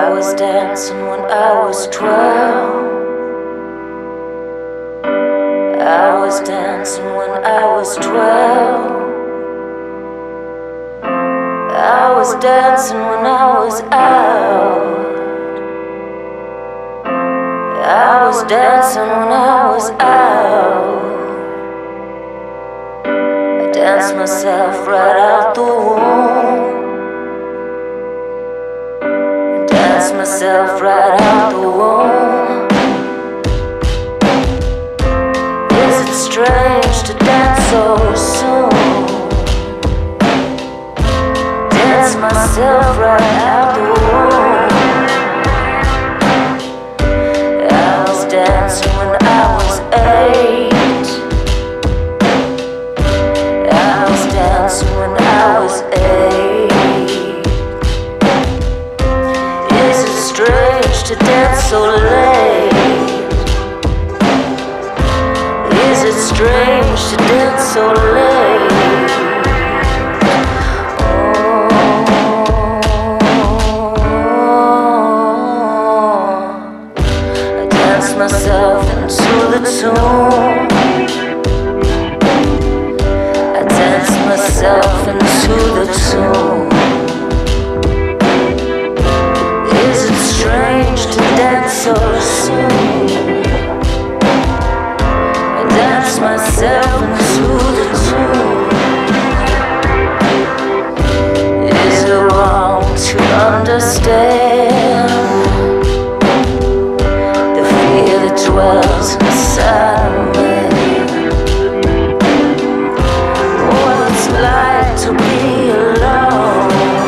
I was dancing when I was 12. I was dancing when I was 12. I was dancing when I was out. I was dancing when I was out. I danced myself right out the womb. Danced myself right out the womb. Is it strange to dance so soon? Dance myself right out the womb. I was dancing when I was 8. I was dancing when I was 8. Strange to dance so late. Is it strange to dance so late? I dance myself into the tune. I dance myself into the tune. Strange to dance so soon. I dance myself into the tune. Is it wrong to understand the fear that dwells inside of me? What it's like to be alone.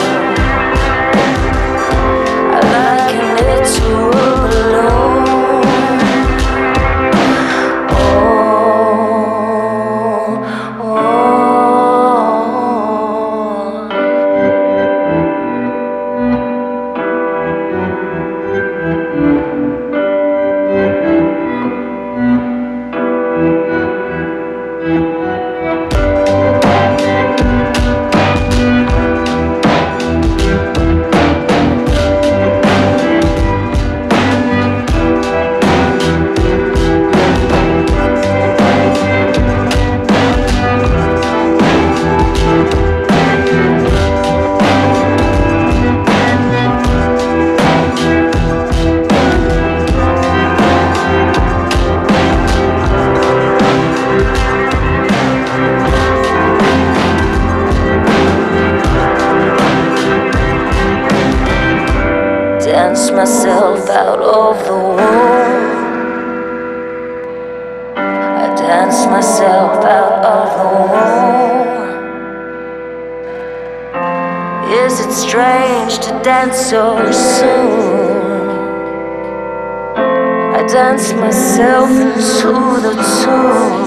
Dance myself out of the womb. I dance myself out of the womb. Is it strange to dance so soon? I dance myself into the tune.